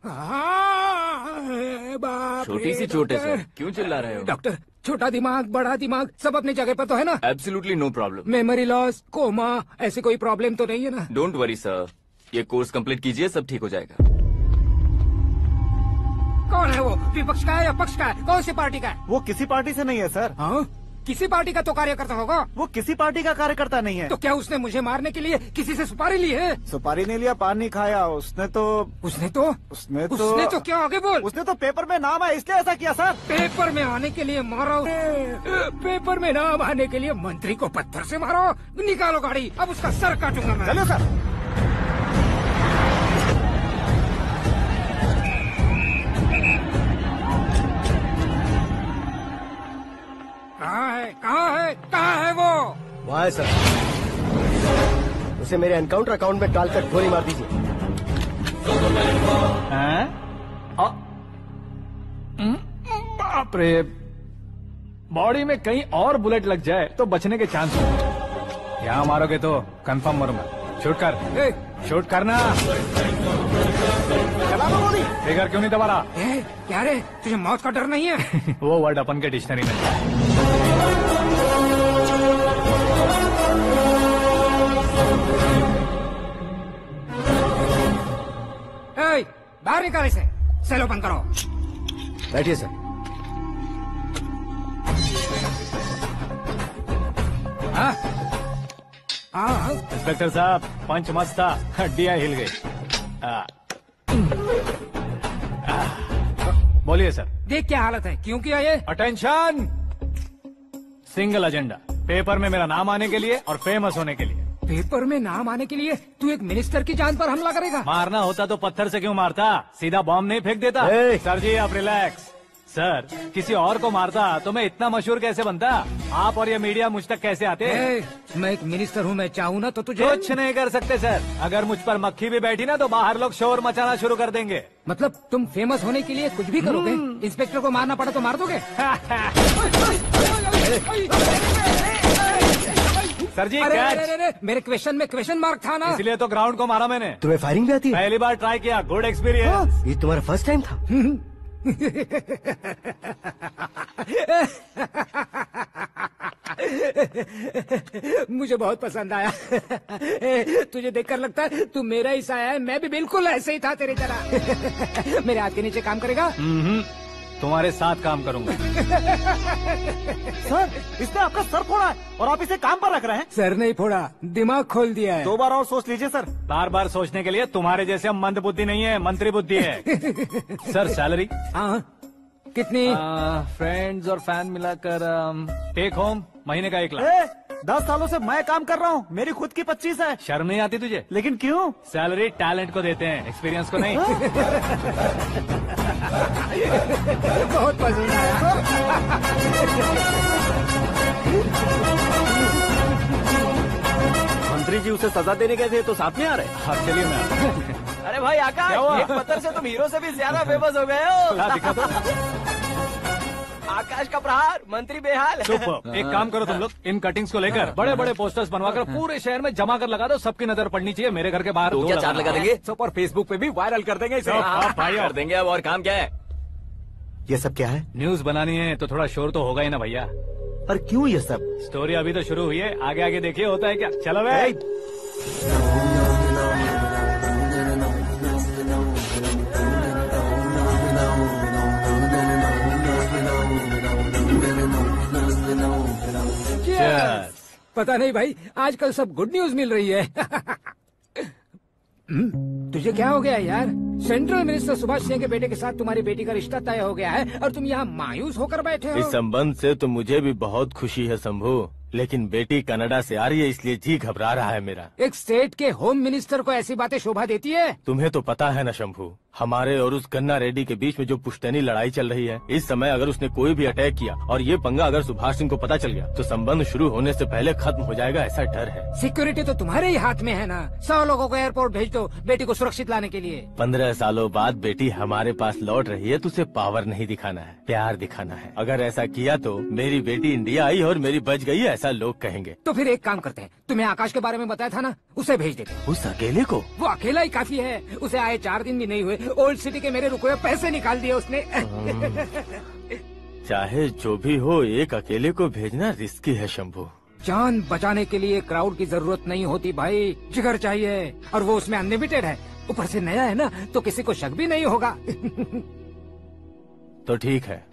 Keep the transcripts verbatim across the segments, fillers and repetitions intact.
छोटी सी चोट है सर, क्यों चिल्ला रहे हो? डॉक्टर, छोटा दिमाग बड़ा दिमाग सब अपनी जगह पर तो है ना? Absolutely no problem. Memory loss, coma, ऐसी कोई प्रॉब्लम तो नहीं है ना? डोंट वरी सर, ये कोर्स कंप्लीट कीजिए, सब ठीक हो जाएगा। कौन है वो? विपक्ष का है या पक्ष का है? कौन सी पार्टी का है? वो किसी पार्टी से नहीं है सर। हाँ? किसी पार्टी का तो कार्यकर्ता होगा। वो किसी पार्टी का कार्यकर्ता नहीं है। तो क्या उसने मुझे मारने के लिए किसी से सुपारी ली है? सुपारी नहीं लिया, पान नहीं खाया। उसने तो उसने तो उसने तो उसने तो क्या आगे बोल? उसने तो पेपर में नाम आया इसलिए ऐसा किया सर। पेपर में आने के लिए मारो? पेपर में नाम आने के लिए मंत्री को पत्थर से मारो? निकालो गाड़ी, अब उसका सर काटूंगा मैं। चलो सर। कहाँ है कहाँ है कहाँ है वो? वहाँ है सर, उसे मेरे एनकाउंटर अकाउंट में डालकर गोली मार दीजिए। बाप रे, बॉडी में कहीं और बुलेट लग जाए तो बचने के चांस हो। यहाँ मारोगे तो कंफर्म मरूंगा। शूट कर, शूट करना। चला दो गोली। फिगर क्यों नहीं दबा रहा? ए, क्या रे, तुझे मौत का डर नहीं है? वो वर्ड अपन के डिक्शनरी में। ए, बाहर निकाल इसे, सेल ओपन करो। बैठिए सर। हाँ हाँ इंस्पेक्टर साहब, पंच मस्त था, हड्डियां हिल गई। आ, आ, बोलिए सर। देख क्या हालत है, क्यों किया ये? अटेंशन, सिंगल एजेंडा, पेपर में मेरा नाम आने के लिए और फेमस होने के लिए। पेपर में नाम आने के लिए तू एक मिनिस्टर की जान पर हमला करेगा? मारना होता तो पत्थर से क्यों मारता, सीधा बॉम्ब नहीं फेंक देता। ए! सर जी आप रिलैक्स। सर, किसी और को मारता तो मैं इतना मशहूर कैसे बनता? आप और ये मीडिया मुझ तक कैसे आते? ए, मैं एक मिनिस्टर हूँ, मैं चाहूँ ना तो तुझे कुछ नहीं कर सकते सर। अगर मुझ पर मक्खी भी बैठी ना तो बाहर लोग शोर मचाना शुरू कर देंगे। मतलब तुम फेमस होने के लिए कुछ भी करोगे? इंस्पेक्टर को मारना पड़ा तो मार दोगे? सर जी अरे, कैच। अरे, अरे, अरे, मेरे क्वेश्चन में क्वेश्चन मार्क था ना, इसलिए तो ग्राउंड को मारा मैंने। तुम्हें फायरिंग भी आती है? पहली बार ट्राई किया, गुड एक्सपीरियंस। ये तुम्हारा फर्स्ट टाइम था? मुझे बहुत पसंद आया। तुझे देखकर लगता है तू मेरा ही साया है, मैं भी बिल्कुल ऐसे ही था तेरी तरह। मेरे हाथ के नीचे काम करेगा? तुम्हारे साथ काम करूंगा। सर, इसने आपका सर फोड़ा है और आप इसे काम पर रख रहे हैं। सर नहीं फोड़ा, दिमाग खोल दिया है। दो बार और सोच लीजिए सर। बार बार सोचने के लिए तुम्हारे जैसे मंद बुद्धि नहीं है, मंत्री बुद्धि है। Sir salary? हाँ, कितनी? फ्रेंड्स और फैन मिलाकर टेक होम महीने का एक लाख। ए, दस सालों से मैं काम कर रहा हूँ, मेरी खुद की पच्चीस है। शर्म नहीं आती तुझे? लेकिन क्यों? सैलरी टैलेंट को देते हैं, एक्सपीरियंस को नहीं। बहुत पसंद आया। मंत्री जी उसे सजा देने गए थे तो साथ में आ रहे? हाँ चलिए मैं। अरे भाई आकाश, एक पत्थर से तुम हीरो से भी ज्यादा फेमस हो गए हो। ला दिखा दो। आकाश का प्रहार, मंत्री बेहाल। सुपर। एक काम करो तुम लोग, इन कटिंग्स को लेकर बड़े बड़े पोस्टर्स बनवाकर पूरे शहर में जमा कर लगा दो, सबकी नजर पड़नी चाहिए। मेरे घर के बाहर तो दो क्या चार लगा देंगे? और फेसबुक पे भी वायरल कर देंगे इसे। हाँ, भाई कर देंगे। अब और काम क्या है? ये सब क्या है? न्यूज बनानी है तो थोड़ा शोर तो होगा ही ना भैया। पर क्यों ये सब? स्टोरी अभी तो शुरू हुई है, आगे आगे देखिए होता है क्या। चलो भाई। Cheers! पता नहीं भाई, आजकल सब गुड न्यूज मिल रही है। तुझे क्या हो गया यार? सेंट्रल मिनिस्टर सुभाष सिंह के बेटे के साथ तुम्हारी बेटी का रिश्ता तय हो गया है और तुम यहाँ मायूस होकर बैठे हो। इस संबंध से तो मुझे भी बहुत खुशी है शंभू, लेकिन बेटी कनाडा से आ रही है इसलिए जी घबरा रहा है मेरा। एक स्टेट के होम मिनिस्टर को ऐसी बातें शोभा देती है? तुम्हें तो पता है ना शंभू, हमारे और उस गन्ना रेड्डी के बीच में जो पुश्तैनी लड़ाई चल रही है, इस समय अगर उसने कोई भी अटैक किया और ये पंगा अगर सुभाष सिंह को पता चल गया तो संबंध शुरू होने से पहले खत्म हो जाएगा, ऐसा डर है। सिक्योरिटी तो तुम्हारे ही हाथ में है ना। सौ लोगों को एयरपोर्ट भेज दो बेटी को सुरक्षित लाने के लिए। पंद्रह सालों बाद बेटी हमारे पास लौट रही है तो उसे पावर नहीं दिखाना है, प्यार दिखाना है। अगर ऐसा किया तो मेरी बेटी इंडिया आई और मेरी बच गई, ऐसा लोग कहेंगे। तो फिर एक काम करते हैं, तुम्हें आकाश के बारे में बताया था ना, उसे भेज देते हैं। उस अकेले को? वो अकेला ही काफी है, उसे आए चार दिन भी नहीं हुए ओल्ड सिटी के मेरे रुके हुए पैसे निकाल दिए उसने। चाहे जो भी हो, एक अकेले को भेजना रिस्की है शंभू। जान बचाने के लिए क्राउड की जरूरत नहीं होती भाई, जिगर चाहिए, और वो उसमें अनलिमिटेड है। ऊपर से नया है ना, तो किसी को शक भी नहीं होगा। तो ठीक है।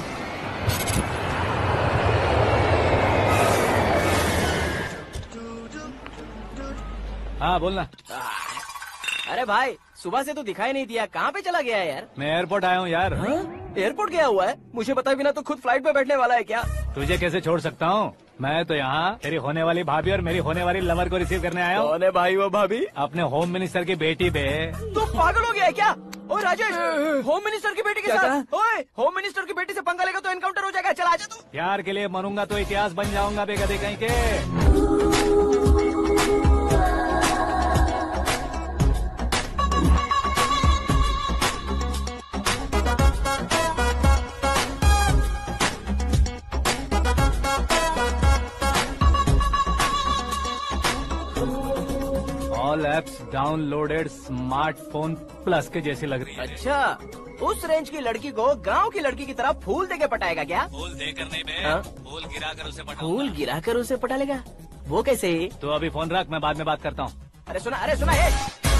हाँ बोलना। अरे भाई, सुबह से तो दिखाई नहीं दिया, कहाँ पे चला गया है यार? मैं एयरपोर्ट आया हूँ यार। एयरपोर्ट गया हुआ है? मुझे बताए बिना तो खुद फ्लाइट पे बैठने वाला है क्या? तुझे कैसे छोड़ सकता हूँ? मैं तो यहाँ तेरी होने वाली भाभी और मेरी होने वाली लवर को रिसीव करने आया हूँ। कौन है भाई वो भाभी? अपने होम मिनिस्टर की बेटी पे। तो पागल हो गया है क्या? ओए राजेश, होम मिनिस्टर की बेटी के क्या साथ? ओए, होम मिनिस्टर की बेटी से पंगा लेगा तो एनकाउंटर हो जाएगा। चल आजा तू। प्यार के लिए मरूंगा तो इतिहास बन जाऊंगा बेगदे कहीं के। All apps downloaded smartphone plus के जैसी लग रही है। अच्छा, उस रेंज की लड़की को गांव की लड़की की तरह फूल दे के पटाएगा क्या? फूल देकर नहीं बे, हाँ? फूल गिरा कर उसे पटा। फूल गिरा कर उसे पटा लेगा? वो कैसे? तो अभी फोन रख, मैं बाद में बात करता हूँ। अरे सुना, अरे सुना है।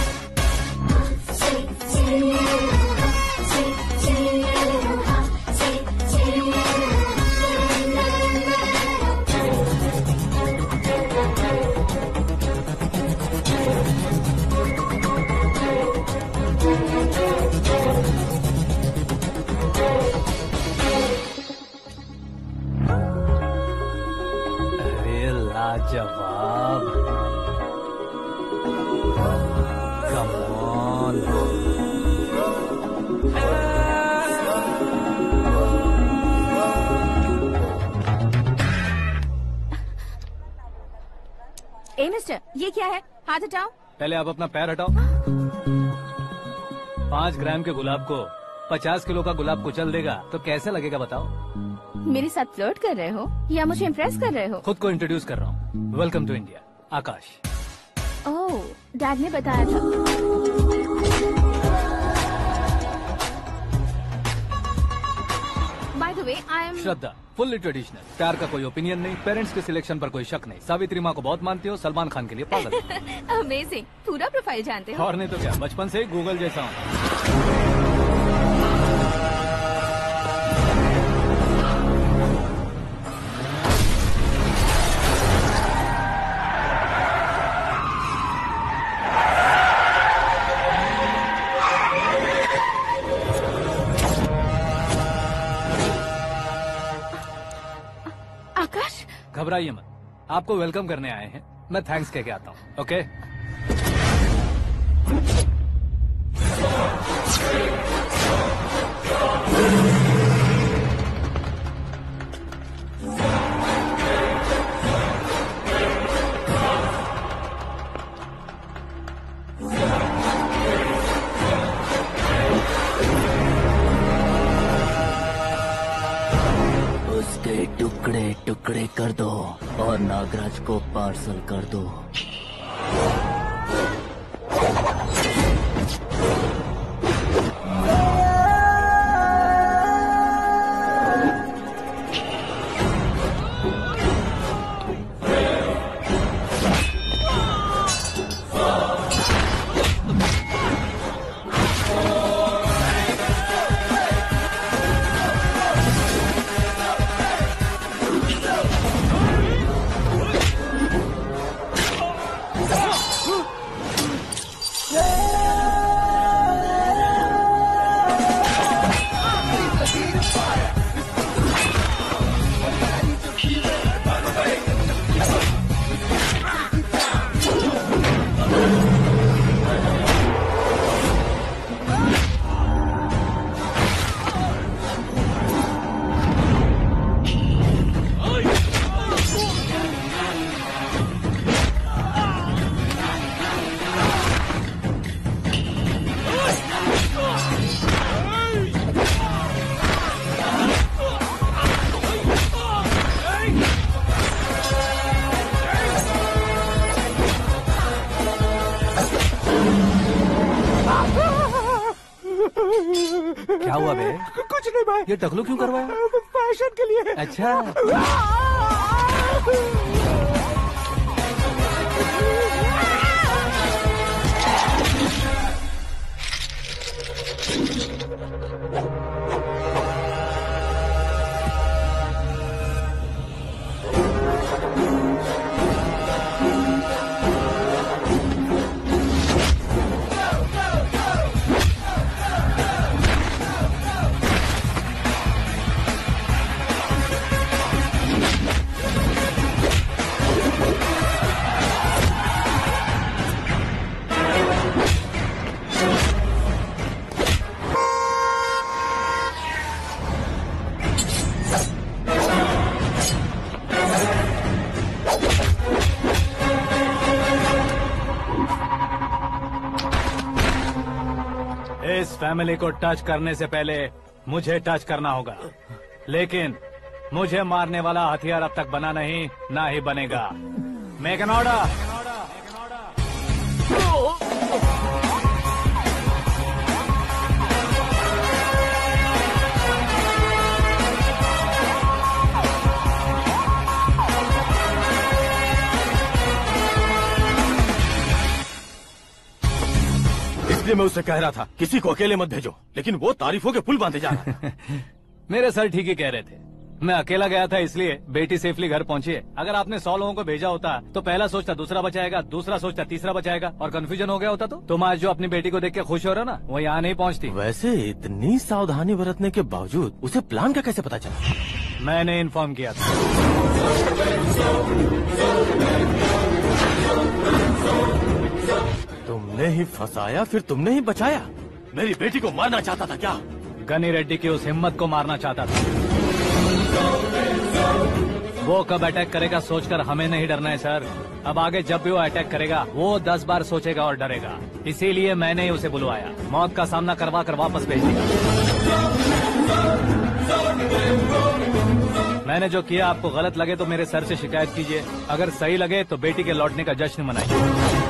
अरे लाजवाब, कम ऑन। ए मिस्टर, ये क्या है? हाथ हटाओ। पहले आप अपना पैर हटाओ। पाँच ग्राम के गुलाब को पचास किलो का गुलाब कुचल देगा तो कैसे लगेगा बताओ? मेरे साथ फ्लर्ट कर रहे हो या मुझे इम्प्रेस कर रहे हो? खुद को इंट्रोड्यूस कर रहा हूँ। Welcome to India, Akash. Oh, dad ने बताया था। By the way, I am Shraddha, fully traditional. प्यार का कोई ओपिनियन नहीं, पेरेंट्स के सिलेक्शन पर कोई शक नहीं। सावित्री माँ को बहुत मानती हो, सलमान खान के लिए पागल हो। अमेजिंग, पूरा प्रोफाइल जानते हो। और नहीं तो क्या, बचपन से ही गूगल जैसा हूँ। आकाश, घबराइए मत, आपको वेलकम करने आए हैं। मैं थैंक्स कह के आता हूँ। ओके, उसके टुकड़े टुकड़े कर दो और नागराज को पार्सल कर दो। क्या हुआ बे? कुछ नहीं भाई। ये टकलू क्यों करवाया? फैशन के लिए। अच्छा। इस फैमिली को टच करने से पहले मुझे टच करना होगा, लेकिन मुझे मारने वाला हथियार अब तक बना नहीं, ना ही बनेगा। Make an order. इसलिए मैं उससे कह रहा था किसी को अकेले मत भेजो, लेकिन वो तारीफों के पुल बांधे जा रहा था। मेरे सर ठीक ही कह रहे थे। मैं अकेला गया था इसलिए बेटी सेफली घर पहुंची है। अगर आपने सौ लोगों को भेजा होता तो पहला सोचता दूसरा बचाएगा, दूसरा सोचता तीसरा बचाएगा, और कंफ्यूजन हो गया होता तो तुम आज जो अपनी बेटी को देख के खुश हो रहे हो ना, वो यहाँ नहीं पहुँचती। वैसे इतनी सावधानी बरतने के बावजूद उसे प्लान का कैसे पता चला? मैंने इन्फॉर्म किया था। तुमने ही फंसाया, फिर तुमने ही बचाया। मेरी बेटी को मारना चाहता था क्या? गनी रेड्डी की उस हिम्मत को मारना चाहता था। वो कब अटैक करेगा सोचकर हमें नहीं डरना है सर। अब आगे जब भी वो अटैक करेगा वो दस बार सोचेगा और डरेगा। इसीलिए मैंने ही उसे बुलवाया, मौत का सामना करवा कर वापस भेज दिया। मैंने जो किया आपको गलत लगे तो मेरे सर से शिकायत कीजिए, अगर सही लगे तो बेटी के लौटने का जश्न मनाइए।